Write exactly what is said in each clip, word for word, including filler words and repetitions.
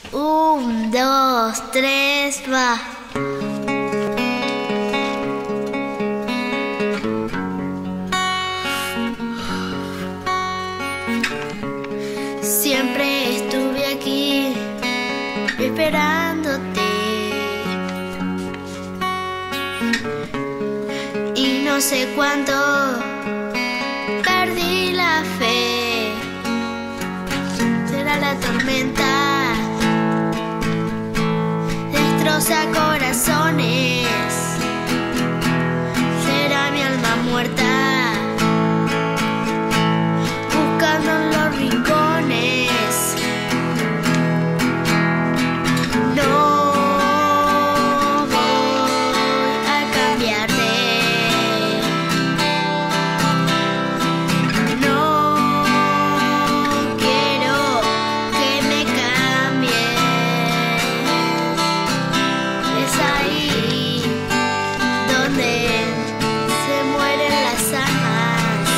Un, dos, tres, va. Siempre estuve aquí esperándote y no sé cuánto perdí la fe. Será la tormenta, destroza corazones. Será mi alma muerta, buscando en los rincones. No voy a cambiarte, no quiero que me cambies. Es ahí donde se mueren las almas.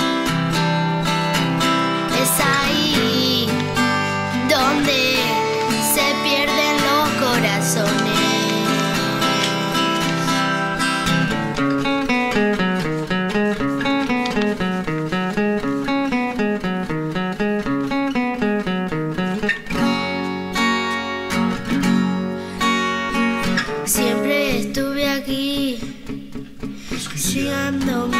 Es ahí donde se pierden los corazones. Siempre estuve aquí, guiándome,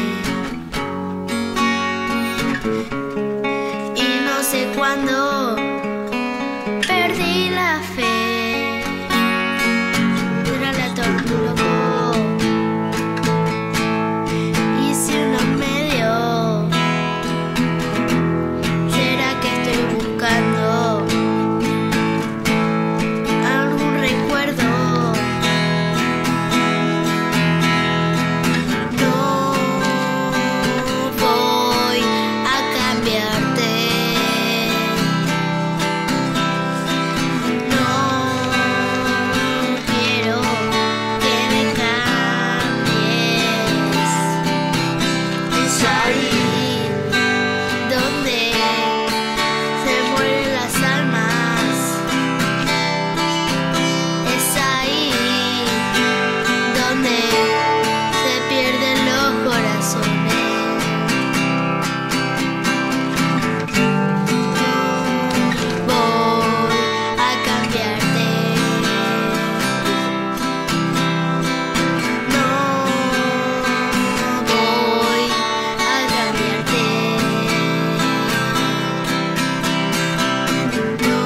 y no sé cuándo perdí la fe. Era la tortura y si uno me dio, ¿será que estoy buscando algún recuerdo? No voy a cambiarte, no quiero que me cambies. Es ahí donde se mueren las almas. Es ahí donde se pierden los corazones. Voy a cambiarte, no voy a cambiarte, no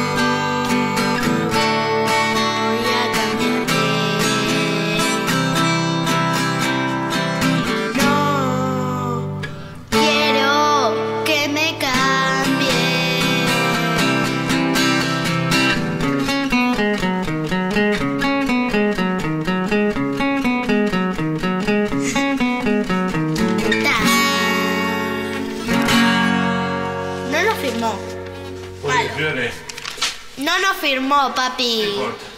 voy a cambiarte, no quiero que me cambies. No nos firmó. Oye, Fiore, No nos firmó, papi. no importa.